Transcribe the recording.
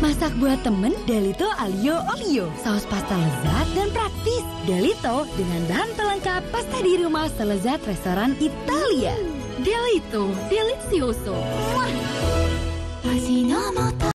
Masak buat temen, Delito Aglio Olio. Saus pasta lezat dan praktis. Delito dengan bahan pelengkap pasta di rumah selezat restoran Italia. Delito, delicioso. Muah.